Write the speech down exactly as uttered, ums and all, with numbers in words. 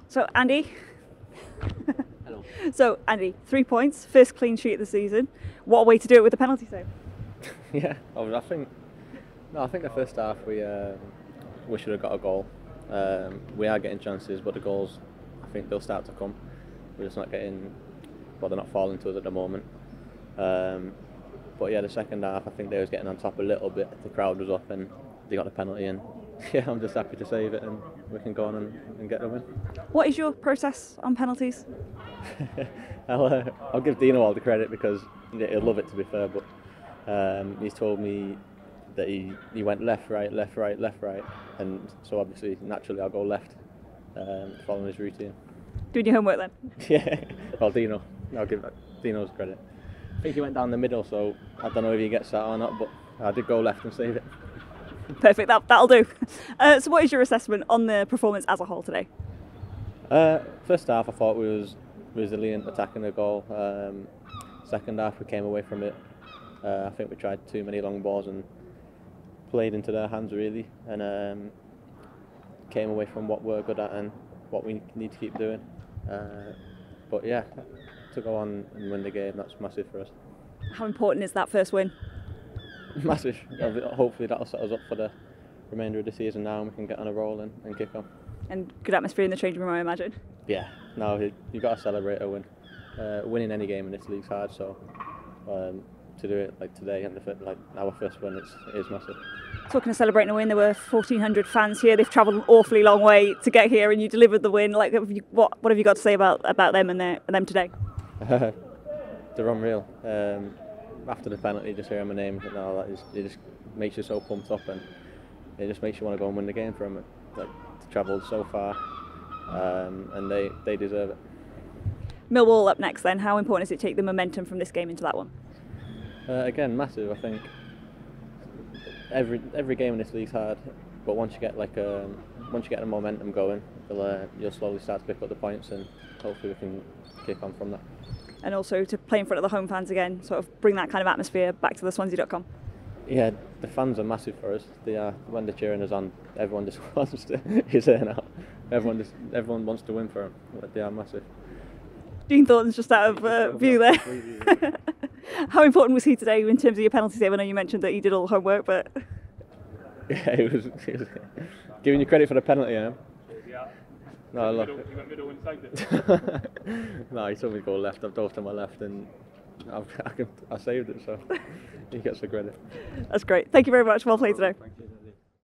So Andy, Hello. so Andy, three points, first clean sheet of the season. What a way to do it with the penalty save. Yeah, I think. No, I think the first half we um, we should have got a goal. Um, we are getting chances, but the goals, I think they'll start to come. We're just not getting. Well, they're not falling to us at the moment. Um, but yeah, the second half, I think they was getting on top a little bit. The crowd was up and they got the penalty in. Yeah, I'm just happy to save it and we can go on and, and get the win. What is your process on penalties? I'll, uh, I'll give Dino all the credit because he'll love it, to be fair, but um, he's told me that he, he went left, right, left, right, left, right, and so obviously naturally I'll go left, um, following his routine. Doing your homework then? Yeah, well, Dino, I'll give Dino's credit. I think he went down the middle, so I don't know if he gets that or not, but I did go left and save it. Perfect, that, that'll do. Uh, so what is your assessment on the performance as a whole today? Uh, first half I thought we was resilient attacking the goal. Um, second half we came away from it. Uh, I think we tried too many long balls and played into their hands really, and um, came away from what we're good at and what we need to keep doing. Uh, but yeah, to go on and win the game, that's massive for us. How important is that first win? Massive. Hopefully that'll set us up for the remainder of the season now and we can get on a roll and, and kick on. And good atmosphere in the changing room, I imagine? Yeah, no, you, you've got to celebrate a win. Uh, winning any game in this league's hard, so um, to do it like today and the, like our first win, it's, it is massive. Talking of celebrating a win, there were fourteen hundred fans here. They've travelled an awfully long way to get here, and you delivered the win. Like, have you, what what have you got to say about about them and, their, and them today? They're unreal. Um, after the penalty, just hearing my name and all that, is, it just makes you so pumped up, and it just makes you want to go and win the game for them. Like, travelled so far, um, and they, they deserve it. Millwall up next then. How important is it to take the momentum from this game into that one? Uh, again, massive. I think every every game in this league's hard, but once you get like a, once you get the momentum going, you'll, uh, you'll slowly start to pick up the points, and hopefully we can kick on from that. And also to play in front of the home fans again, sort of bring that kind of atmosphere back to the Swansea dot com. Yeah, the fans are massive for us. They are. When they're cheering us on, everyone just wants to. He's there now. Everyone just everyone wants to win for them. They are massive. Dean Thornton's just out of uh, view there. How important was he today in terms of your penalty save? I know you mentioned that he did all the homework, but yeah, he was, he was giving you credit for the penalty, yeah. Yeah. No, look. He went middle and saved it. No, he told me to go left. I've dove to my left, and I've, I, can, I saved it. So he gets the credit. That's great. Thank you very much. Well played today. Thank you.